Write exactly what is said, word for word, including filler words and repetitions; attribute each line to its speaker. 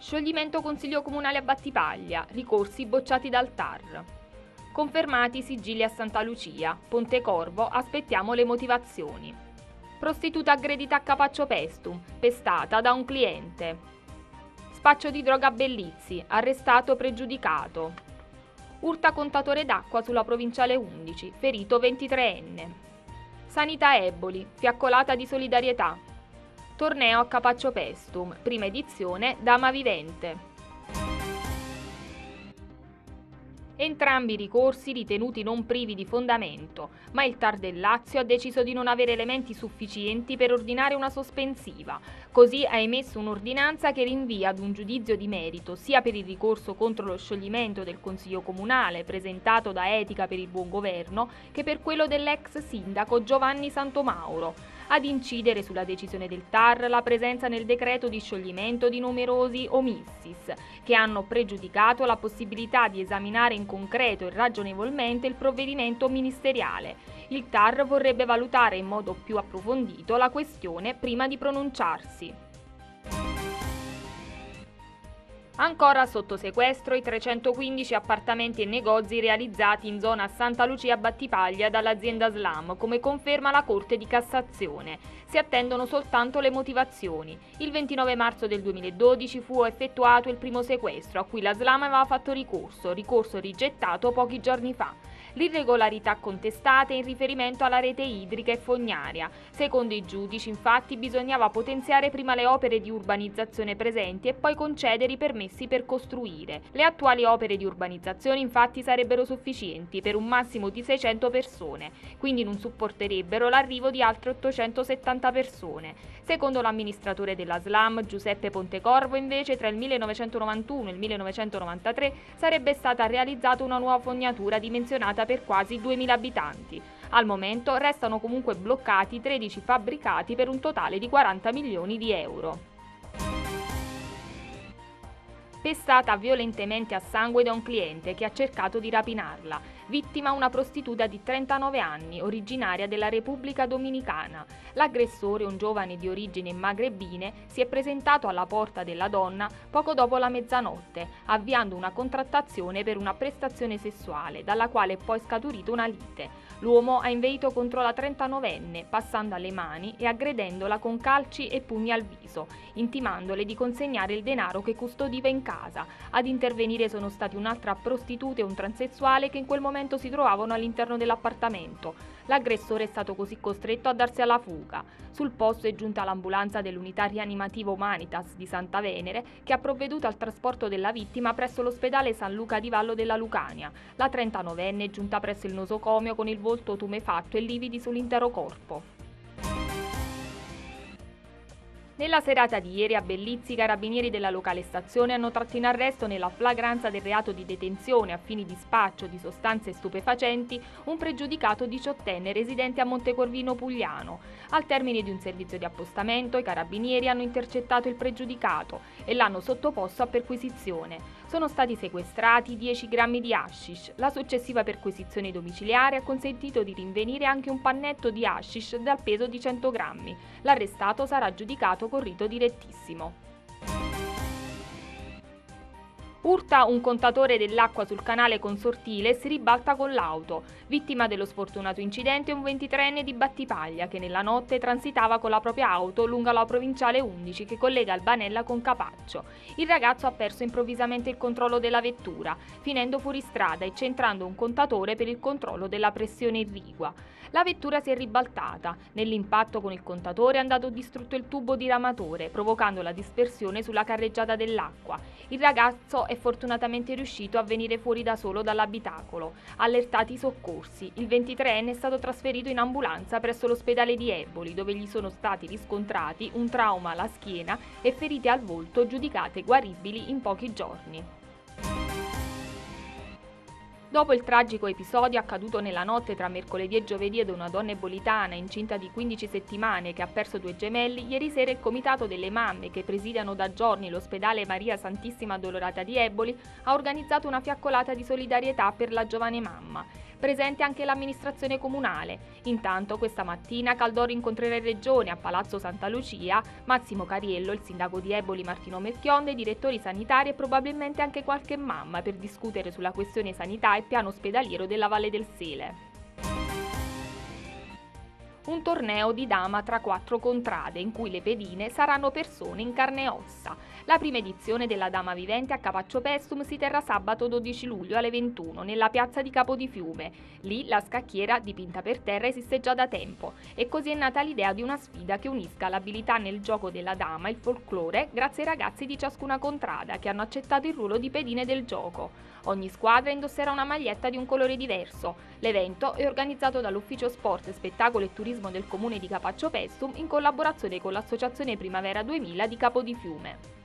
Speaker 1: Scioglimento Consiglio Comunale a Battipaglia, ricorsi bocciati dal T A R. Confermati i sigilli a Santa Lucia, Pontecorvo, aspettiamo le motivazioni. Prostituta aggredita a Capaccio Pestum, pestata da un cliente. Spaccio di droga a Bellizzi, arrestato pregiudicato. Urta contatore d'acqua sulla provinciale undici, ferito ventitreenne. Sanità Eboli, fiaccolata di solidarietà. Torneo a Capaccio Pestum, prima edizione Dama Vivente. Entrambi i ricorsi ritenuti non privi di fondamento, ma il T A R del Lazio ha deciso di non avere elementi sufficienti per ordinare una sospensiva. Così ha emesso un'ordinanza che rinvia ad un giudizio di merito sia per il ricorso contro lo scioglimento del Consiglio Comunale presentato da Etica per il Buon Governo che per quello dell'ex sindaco Giovanni Santomauro. Ad incidere sulla decisione del T A R la presenza nel decreto di scioglimento di numerosi omissis che hanno pregiudicato la possibilità di esaminare in concreto e ragionevolmente il provvedimento ministeriale. Il T A R vorrebbe valutare in modo più approfondito la questione prima di pronunciarsi. Ancora sotto sequestro i trecentoquindici appartamenti e negozi realizzati in zona Santa Lucia Battipaglia dall'azienda Slam, come conferma la Corte di Cassazione. Si attendono soltanto le motivazioni. Il ventinove marzo del duemiladodici fu effettuato il primo sequestro, a cui la Slam aveva fatto ricorso, ricorso rigettato pochi giorni fa. L'irregolarità contestate in riferimento alla rete idrica e fognaria. Secondo i giudici, infatti, bisognava potenziare prima le opere di urbanizzazione presenti e poi concedere i permessi per costruire. Le attuali opere di urbanizzazione, infatti, sarebbero sufficienti per un massimo di seicento persone, quindi non supporterebbero l'arrivo di altre ottocentosettanta persone. Secondo l'amministratore della Slam, Giuseppe Pontecorvo, invece, tra il millenovecentonovantuno e il millenovecentonovantatré sarebbe stata realizzata una nuova fognatura dimensionata per quasi duemila abitanti. Al momento restano comunque bloccati tredici fabbricati per un totale di quaranta milioni di euro. Pestata violentemente a sangue da un cliente che ha cercato di rapinarla. Vittima una prostituta di trentanove anni, originaria della Repubblica Dominicana. L'aggressore, un giovane di origini magrebine, si è presentato alla porta della donna poco dopo la mezzanotte, avviando una contrattazione per una prestazione sessuale, dalla quale è poi scaturita una lite. L'uomo ha inveito contro la trentanovenne, passando alle mani e aggredendola con calci e pugni al viso, intimandole di consegnare il denaro che custodiva in casa. Ad intervenire sono stati un'altra prostituta e un transessuale che in quel momento si trovavano all'interno dell'appartamento. L'aggressore è stato così costretto a darsi alla fuga. Sul posto è giunta l'ambulanza dell'unità rianimativa Humanitas di Santa Venere che ha provveduto al trasporto della vittima presso l'ospedale San Luca di Vallo della Lucania. La trentanovenne è giunta presso il nosocomio con il volto tumefatto e lividi sull'intero corpo. Nella serata di ieri a Bellizzi i carabinieri della locale stazione hanno tratto in arresto nella flagranza del reato di detenzione a fini di spaccio di sostanze stupefacenti un pregiudicato diciottenne residente a Montecorvino Pugliano. Al termine di un servizio di appostamento i carabinieri hanno intercettato il pregiudicato e l'hanno sottoposto a perquisizione. Sono stati sequestrati dieci grammi di hashish. La successiva perquisizione domiciliare ha consentito di rinvenire anche un pannetto di hashish dal peso di cento grammi. L'arrestato sarà giudicato con rito direttissimo. Urta un contatore dell'acqua sul canale Consortile e si ribalta con l'auto. Vittima dello sfortunato incidente è un ventitreenne di Battipaglia che nella notte transitava con la propria auto lungo la provinciale undici che collega Albanella con Capaccio. Il ragazzo ha perso improvvisamente il controllo della vettura, finendo fuori strada e centrando un contatore per il controllo della pressione irrigua. La vettura si è ribaltata. Nell'impatto con il contatore è andato distrutto il tubo diramatore, provocando la dispersione sulla carreggiata dell'acqua. Il ragazzo è fortunatamente riuscito a venire fuori da solo dall'abitacolo. Allertati i soccorsi, il ventitreenne è stato trasferito in ambulanza presso l'ospedale di Eboli, dove gli sono stati riscontrati un trauma alla schiena e ferite al volto giudicate guaribili in pochi giorni. Dopo il tragico episodio accaduto nella notte tra mercoledì e giovedì ad una donna ebolitana incinta di quindici settimane che ha perso due gemelli, ieri sera il Comitato delle Mamme, che presidiano da giorni l'ospedale Maria Santissima Addolorata di Eboli, ha organizzato una fiaccolata di solidarietà per la giovane mamma. Presente anche l'amministrazione comunale. Intanto questa mattina Caldoro incontrerà in regione a Palazzo Santa Lucia Massimo Cariello, il sindaco di Eboli Martino Melchionde, i direttori sanitari e probabilmente anche qualche mamma per discutere sulla questione sanità e piano ospedaliero della Valle del Sele. Un torneo di dama tra quattro contrade, in cui le pedine saranno persone in carne e ossa. La prima edizione della Dama Vivente a Capaccio Pestum si terrà sabato dodici luglio alle ventuno nella piazza di Capodifiume. Lì la scacchiera, dipinta per terra, esiste già da tempo e così è nata l'idea di una sfida che unisca l'abilità nel gioco della dama e il folklore grazie ai ragazzi di ciascuna contrada che hanno accettato il ruolo di pedine del gioco. Ogni squadra indosserà una maglietta di un colore diverso. L'evento è organizzato dall'Ufficio Sport, Spettacolo e Turismo del Comune di Capaccio Pestum in collaborazione con l'Associazione Primavera duemila di Capodifiume.